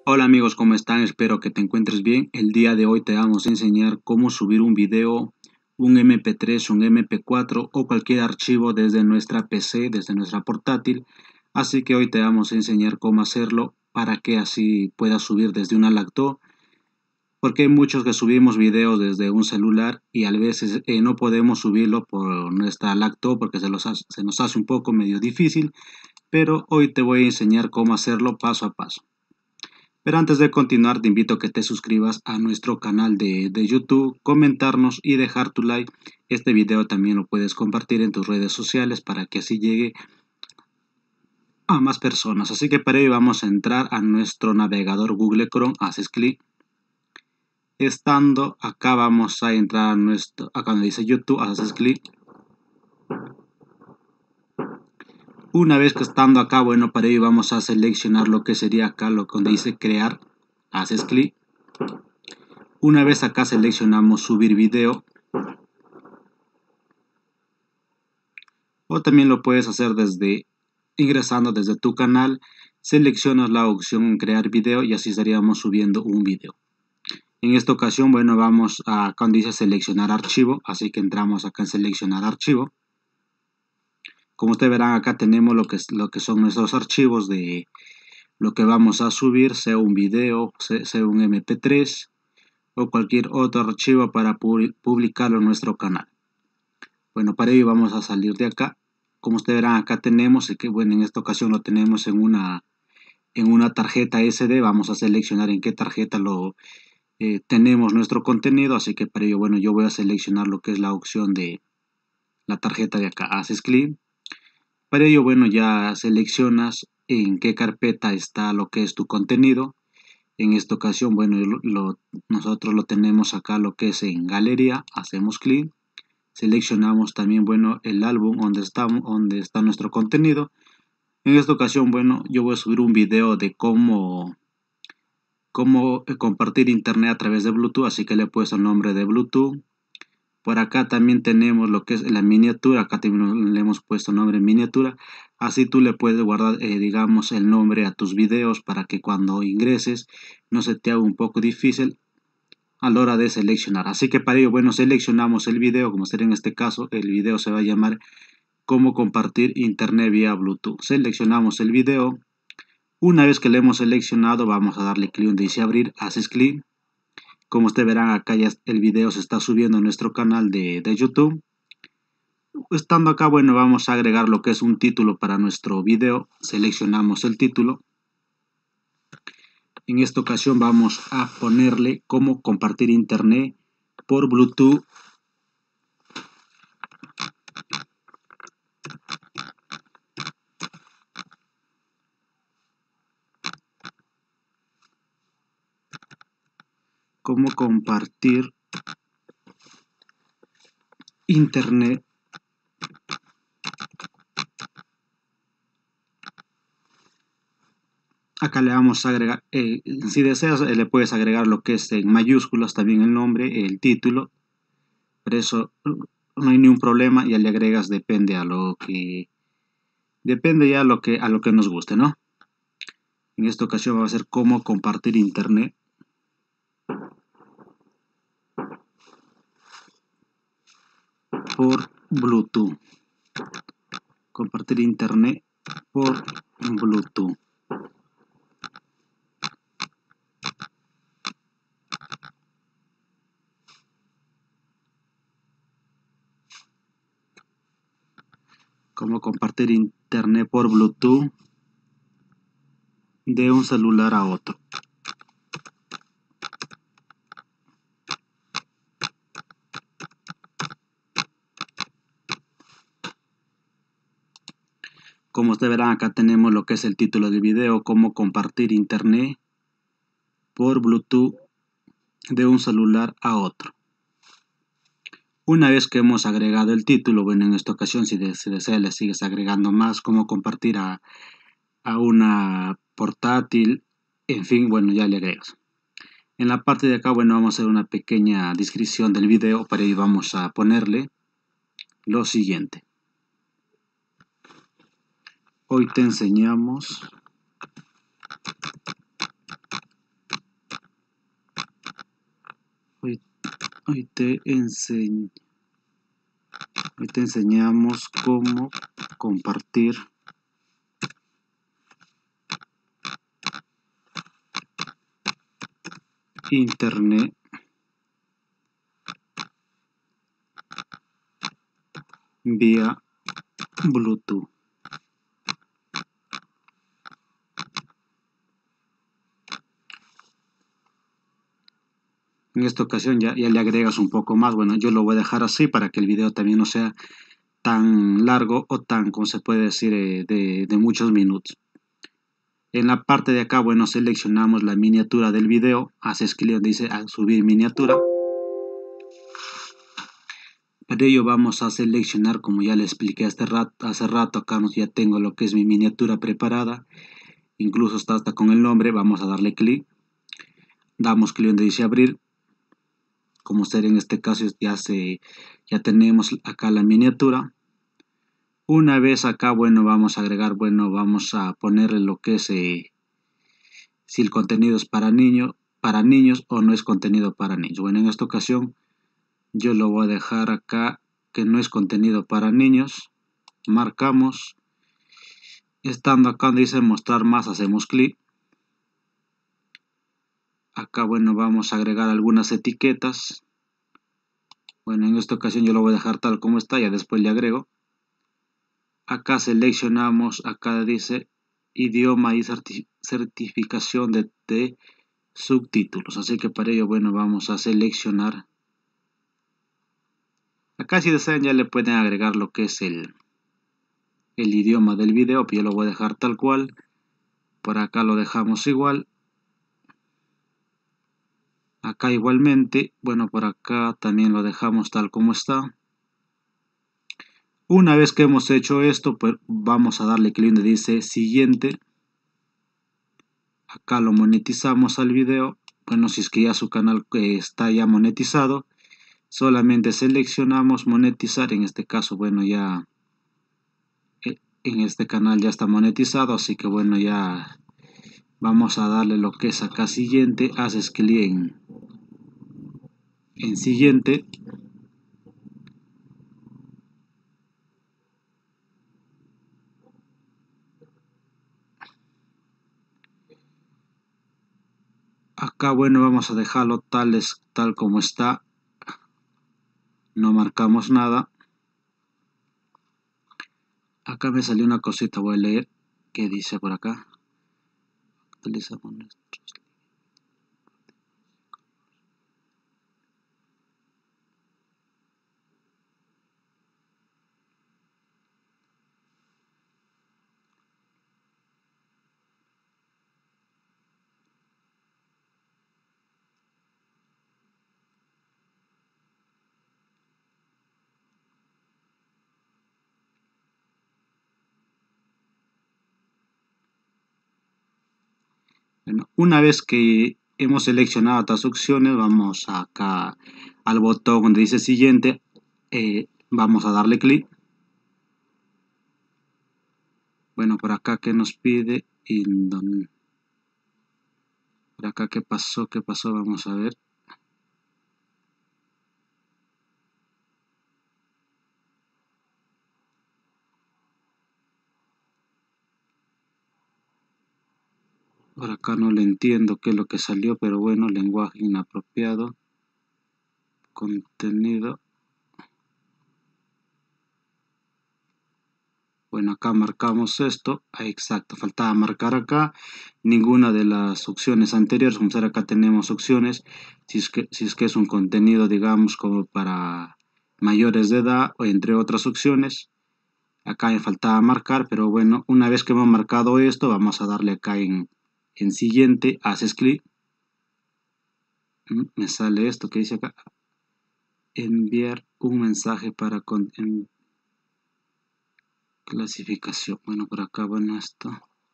Hola amigos, ¿cómo están? Espero que te encuentres bien. El día de hoy te vamos a enseñar cómo subir un video, un MP3, un MP4 o cualquier archivo desde nuestra PC, desde nuestra portátil. Así que hoy te vamos a enseñar cómo hacerlo para que así puedas subir desde una laptop. Porque hay muchos que subimos videos desde un celular y a veces no podemos subirlo por nuestra laptop porque se nos hace un poco medio difícil. Pero hoy te voy a enseñar cómo hacerlo paso a paso. Pero antes de continuar, te invito a que te suscribas a nuestro canal de YouTube, comentarnos y dejar tu like. Este video también lo puedes compartir en tus redes sociales para que así llegue a más personas. Así que para ello vamos a entrar a nuestro navegador Google Chrome, haces clic. Estando acá vamos a entrar acá donde dice YouTube, haces clic. Una vez que estando acá, bueno, para ello vamos a seleccionar lo que sería acá, donde dice crear, haces clic. Una vez acá seleccionamos subir video, o también lo puedes hacer ingresando desde tu canal, seleccionas la opción crear video y así estaríamos subiendo un video. En esta ocasión, bueno, vamos a cuando dice seleccionar archivo, así que entramos acá en seleccionar archivo. Como ustedes verán, acá tenemos lo que son nuestros archivos de lo que vamos a subir, sea un video, sea un MP3 o cualquier otro archivo para publicarlo en nuestro canal. Bueno, para ello vamos a salir de acá. Como ustedes verán, acá tenemos, que bueno, en esta ocasión lo tenemos en una tarjeta SD. Vamos a seleccionar en qué tarjeta tenemos nuestro contenido, así que para ello, bueno, yo voy a seleccionar lo que es la opción de la tarjeta de acá. Haces clic. Para ello, bueno, ya seleccionas en qué carpeta está lo que es tu contenido. En esta ocasión, bueno, nosotros lo tenemos acá lo que es en galería. Hacemos clic. Seleccionamos también, bueno, el álbum donde está nuestro contenido. En esta ocasión, bueno, yo voy a subir un video de cómo compartir internet a través de Bluetooth, así que le he puesto el nombre de Bluetooth. Por acá también tenemos lo que es la miniatura, acá también le hemos puesto nombre miniatura. Así tú le puedes guardar, digamos, el nombre a tus videos para que cuando ingreses no se te haga un poco difícil a la hora de seleccionar. Así que para ello, bueno, seleccionamos el video, como será en este caso, el video se va a llamar cómo compartir internet vía Bluetooth. Seleccionamos el video. Una vez que lo hemos seleccionado, vamos a darle clic donde dice abrir, haces clic. Como ustedes verán, acá ya el video se está subiendo a nuestro canal de YouTube. Estando acá, bueno, vamos a agregar lo que es un título para nuestro video. Seleccionamos el título. En esta ocasión vamos a ponerle cómo compartir internet por Bluetooth. Cómo compartir internet acá le vamos a agregar, si deseas le puedes agregar lo que es en mayúsculas también el nombre, el título, pero eso no hay ningún problema, ya le agregas, depende ya a lo que nos guste, ¿no? En esta ocasión va a ser cómo compartir internet por Bluetooth. Compartir internet por Bluetooth. Cómo compartir internet por Bluetooth de un celular a otro. Como ustedes verán, acá tenemos lo que es el título del video, cómo compartir internet por Bluetooth de un celular a otro. Una vez que hemos agregado el título, bueno, en esta ocasión si desea le sigues agregando más, cómo compartir a una portátil, en fin, bueno, ya le agregas. En la parte de acá, bueno, vamos a hacer una pequeña descripción del video, para ello vamos a ponerle lo siguiente. Hoy te enseñamos Hoy te enseñamos cómo compartir internet vía Bluetooth. En esta ocasión ya le agregas un poco más. Bueno, yo lo voy a dejar así para que el video también no sea tan largo o tan, como se puede decir, de muchos minutos. En la parte de acá, bueno, seleccionamos la miniatura del video, haces clic donde dice subir miniatura. Para ello vamos a seleccionar, como ya le expliqué hace rato, acá ya tengo lo que es mi miniatura preparada, incluso está hasta con el nombre. Vamos a darle clic, damos clic donde dice abrir. Como sería en este caso, ya tenemos acá la miniatura. Una vez acá, bueno, vamos a agregar, bueno, vamos a ponerle lo que es si el contenido es para niños o no es contenido para niños. Bueno, en esta ocasión yo lo voy a dejar acá que no es contenido para niños. Marcamos, estando acá donde dice mostrar más, hacemos clic. Acá, bueno, vamos a agregar algunas etiquetas. Bueno, en esta ocasión yo lo voy a dejar tal como está, ya después le agrego. Acá seleccionamos, acá dice idioma y certificación de subtítulos. Así que para ello, bueno, vamos a seleccionar. Acá si desean ya le pueden agregar lo que es el idioma del video, pero yo lo voy a dejar tal cual. Por acá lo dejamos igual. Acá igualmente, bueno, por acá también lo dejamos tal como está. Una vez que hemos hecho esto, pues vamos a darle clic donde dice siguiente. Acá lo monetizamos al video. Bueno, si es que ya su canal está ya monetizado, solamente seleccionamos monetizar. En este caso, bueno, ya en este canal ya está monetizado, así que bueno, ya vamos a darle lo que es acá siguiente. Haces clic en siguiente. Acá, bueno, vamos a dejarlo tal como está. No marcamos nada. Acá me salió una cosita, voy a leer qué dice por acá. Utilizamos nuestros. Bueno, una vez que hemos seleccionado estas opciones, vamos acá al botón donde dice siguiente. Vamos a darle clic. Bueno, por acá que nos pide. Por acá qué pasó, vamos a ver. Por acá no le entiendo qué es lo que salió, pero bueno, lenguaje inapropiado, contenido. Bueno, acá marcamos esto. Exacto, faltaba marcar acá. Ninguna de las opciones anteriores. Vamos a ver, acá tenemos opciones. Si es que es un contenido, digamos, como para mayores de edad, o entre otras opciones. Acá me faltaba marcar, pero bueno, una vez que hemos marcado esto, vamos a darle acá en siguiente. Haces clic. Me sale esto que dice acá. Enviar un mensaje para clasificación. Bueno, por acá, bueno, esto.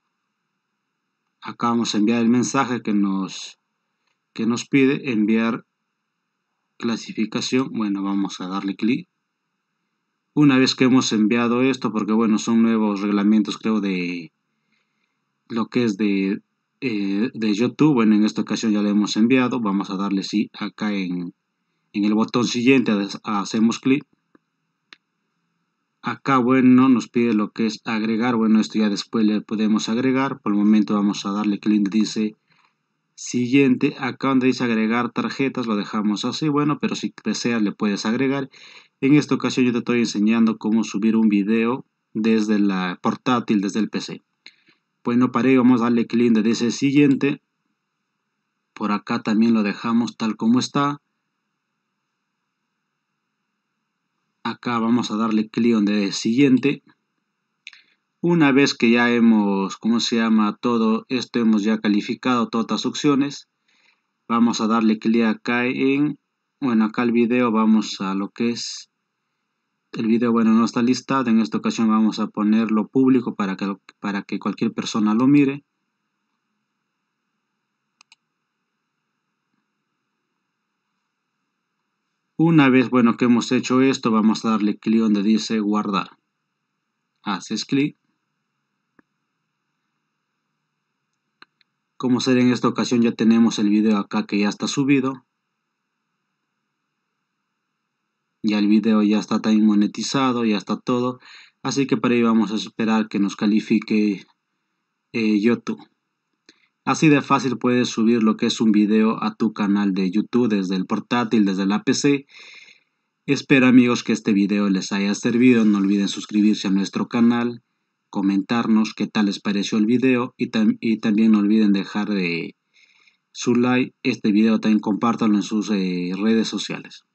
Acá vamos a enviar el mensaje que nos pide enviar clasificación. Bueno, vamos a darle clic. Una vez que hemos enviado esto, porque bueno, son nuevos reglamentos, creo, de lo que es de YouTube. Bueno, en esta ocasión ya le hemos enviado. Vamos a darle sí acá en En el botón siguiente hacemos clic. Acá, bueno, nos pide lo que es agregar. Bueno, esto ya después le podemos agregar. Por el momento vamos a darle clic donde dice siguiente. Acá donde dice agregar tarjetas lo dejamos así. Bueno, pero si deseas le puedes agregar. En esta ocasión yo te estoy enseñando cómo subir un video desde la portátil, desde el PC. Bueno, para ello vamos a darle clic donde dice siguiente. Por acá también lo dejamos tal como está. Acá vamos a darle clic donde siguiente. Una vez que ya hemos, todo esto hemos ya calificado todas las opciones, vamos a darle clic acá acá el video, vamos a lo que es el video, bueno, no está listado, en esta ocasión vamos a ponerlo público para que cualquier persona lo mire. Una vez, bueno, que hemos hecho esto, vamos a darle clic donde dice guardar. Haces clic. Como será en esta ocasión, ya tenemos el video acá que ya está subido. Ya el video ya está también monetizado, ya está todo. Así que para ello vamos a esperar que nos califique YouTube. Así de fácil puedes subir lo que es un video a tu canal de YouTube desde el portátil, desde la PC. Espero amigos que este video les haya servido. No olviden suscribirse a nuestro canal, comentarnos qué tal les pareció el video y también no olviden dejar su like. Este video también compártanlo en sus redes sociales.